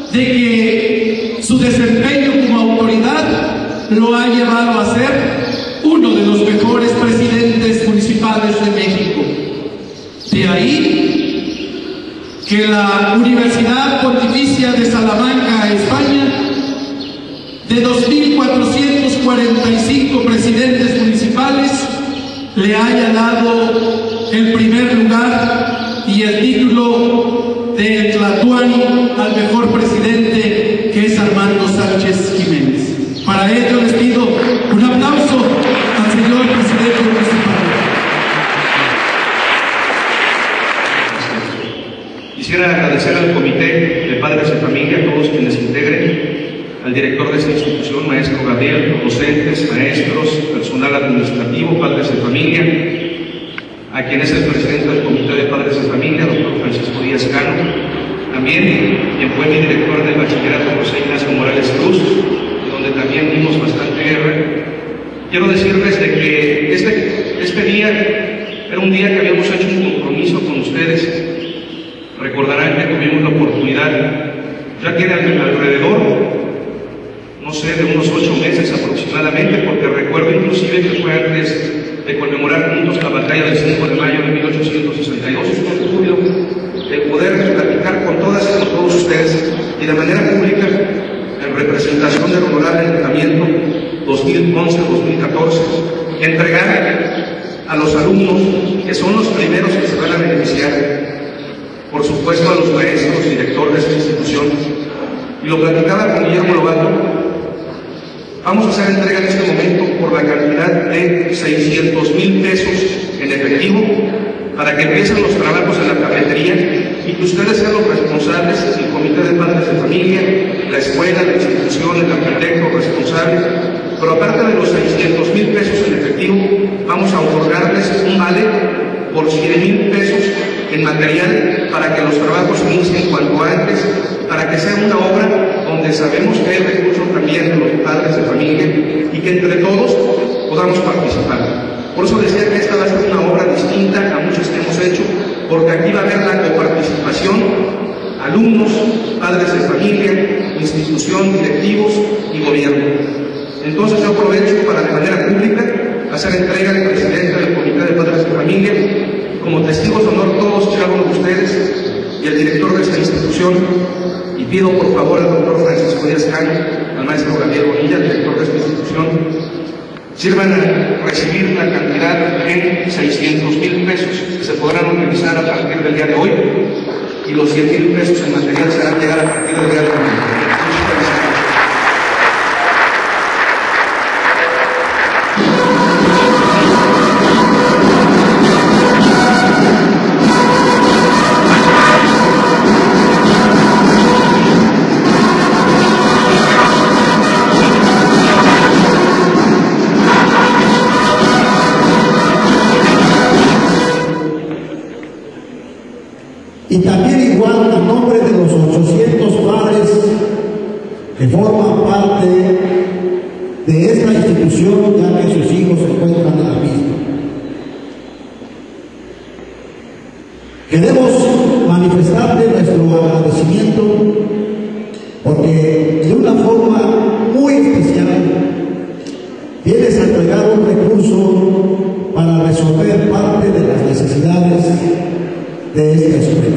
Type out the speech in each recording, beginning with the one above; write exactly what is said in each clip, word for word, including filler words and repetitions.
de que su desempeño como autoridad lo ha llevado a ser uno de los mejores presidentes municipales de México. De ahí que la Universidad Pontificia de Salamanca, España, de dos mil cuatrocientos cuarenta y cinco presidentes municipales, le haya dado el primer lugar y el título de Tlatuani al mejor presidente, que es Armando Sánchez Jiménez. Para ello les pido un aplauso al señor presidente municipal. Quisiera agradecer al Comité de Padres de Familia, a todos quienes integren, al director de esta institución, maestro Gabriel, docentes, maestros, personal administrativo, padres de familia, a quien es el presidente del Comité de Padres de Familia, doctor Francisco Díaz Cano, también quien fue mi director del bachillerato, José Ignacio Morales Cruz, donde también dimos bastante guerra. Quiero decirles de que este, este día era un día que habíamos hecho un compromiso con ustedes. Recordarán que tuvimos la oportunidad, ya tiene alrededor, no sé, de unos ocho meses aproximadamente, porque recuerdo inclusive que fue antes de conmemorar juntos la batalla del cinco de mayo de mil ochocientos sesenta y dos, un orgullo de poder platicar con todas y con todos ustedes y de manera pública, en representación del honorable ayuntamiento dos mil once dos mil catorce, entregar a los alumnos, que son los primeros que se van a beneficiar, por supuesto a los maestros, directores de esta institución, y lo platicaba con Guillermo Lobato. Vamos a hacer entrega en este momento por la cantidad de seiscientos mil pesos en efectivo para que empiecen los trabajos en la cafetería y que ustedes sean los responsables, el Comité de Padres de Familia, la escuela, la institución, el arquitecto responsable. Pero aparte de los seiscientos mil pesos en efectivo, vamos a otorgarles un vale por cien mil pesos en material para que los trabajos inicien cuanto antes, para que sea una obra donde sabemos que hay recursos también de los padres de familia y que entre todos podamos participar. Por eso decía que esta va a ser una obra distinta a muchas que hemos hecho, porque aquí va a haber la coparticipación, alumnos, padres de familia, institución, directivos y gobierno. Entonces yo aprovecho para de manera pública hacer entrega al presidente del Comité de Padres de Familia, como testigos de honor todos y cada uno de ustedes, y el director de esta institución, y pido por favor al doctor Francisco Díaz Cano, al maestro Gabriel Bonilla, director de esta institución, sirvan a recibir la cantidad en seiscientos mil pesos que se podrán utilizar a partir del día de hoy, y los cien mil pesos en material se harán llegar a partir del día de hoy. Muchas gracias. Y también igual a nombre de los ochocientos padres que forman parte de esta institución, ya que sus hijos se encuentran en la misma. Queremos manifestarle nuestro agradecimiento porque de una forma muy especial vienes a entregar un recurso para resolver parte de las necesidades de esta escuela.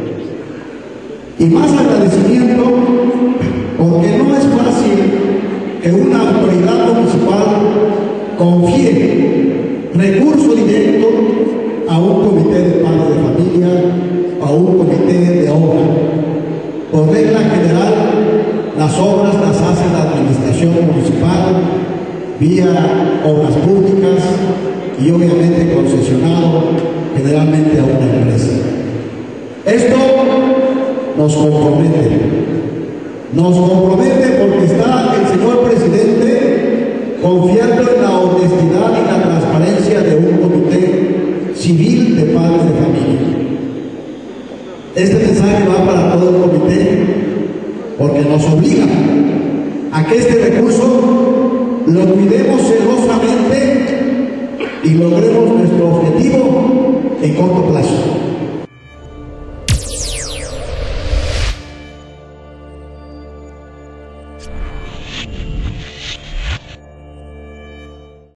Y más agradecimiento porque no es fácil que una autoridad municipal confíe recurso directo a un comité de padres de familia, a un comité de obra. Por regla general, las obras las hace la administración municipal vía obras públicas y obviamente concesionado generalmente a una empresa. Esto nos compromete, nos compromete porque está el señor presidente confiando en la honestidad y la transparencia de un comité civil de padres de familia. Este mensaje va para todo el comité porque nos obliga a que este recurso lo cuidemos celosamente y logremos nuestro objetivo en corto plazo.